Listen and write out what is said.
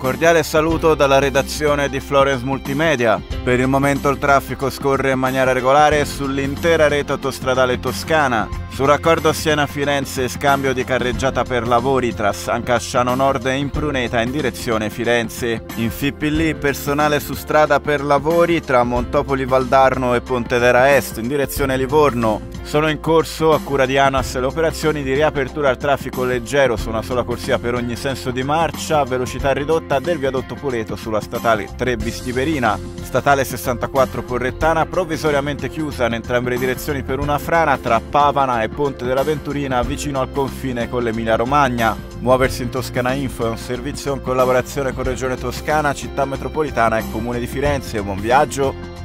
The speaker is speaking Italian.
Cordiale saluto dalla redazione di Florence Multimedia. Per il momento il traffico scorre in maniera regolare sull'intera rete autostradale toscana. Sul raccordo Siena-Firenze scambio di carreggiata per lavori tra San Casciano Nord e Impruneta in direzione Firenze. In Fippillì personale su strada per lavori tra Montopoli Valdarno e Pontedera Est in direzione Livorno. Sono in corso a cura di ANAS le operazioni di riapertura al traffico leggero su una sola corsia per ogni senso di marcia a velocità ridotta del viadotto Puleto sulla statale 3 Vistiberina, statale 64 Porrettana provvisoriamente chiusa in entrambe le direzioni per una frana tra Pavana e Ponte della Venturina vicino al confine con l'Emilia Romagna. Muoversi in Toscana Info è un servizio in collaborazione con Regione Toscana, Città Metropolitana e Comune di Firenze. Buon viaggio!